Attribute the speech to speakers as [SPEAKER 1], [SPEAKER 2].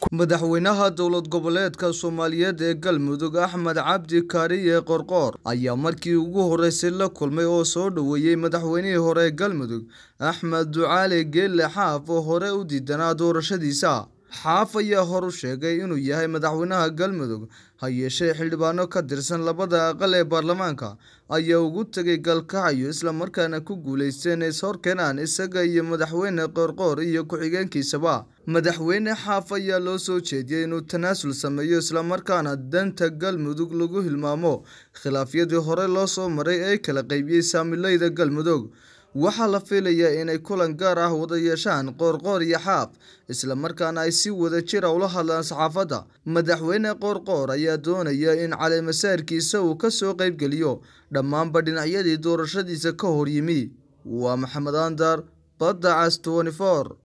[SPEAKER 1] madaxweynaha dowlad goboleedka Soomaaliyeed ee Galmudug Axmed Cabdi Kaariye Qorqor ayaa markii ugu horeysay la kulmay oo soo dhaweeyay madaxweynihii hore ee Galmudug Axmed Ducaale Geelle Xaaf oo hore u diidanaa doorashadiisa. Xaaf ayaa hor u sheegay inuu yahay madaxweynaha Galmudug ha yeeshee xildhibaano ka tirsan labada aqal ee baarlamaanka ayaa ugu tagay Galkacyo isla markaana ku guuleysteen is-horkeenan isaga iyo madaxweyne Qorqor iyo ku-xigeenkiisaba. Madaxweyne Xaaf ayaa loo soo jeediyay inuu tanaasul sameeyo isla markaana danta Galmudug lagu hilmaamo khilaafyadii hore loo soo maray ee kala qaybiyay saamilayda Galmudug. Waxaa la filayaa inay kulan gaar ah wada yeeshaan Qorqor iyo Xaaf isla markaana ay si wada jir ah ula hadlaan saxaafadda. Madaxweyne Qorqor ayaa doonaya in caleemasaarkiisa uu ka soo qayb geliyo dhammaanba dhinacyadii doorashadiisa ka hor yimi. Waa Maxamed Andar, Badda Cas 24.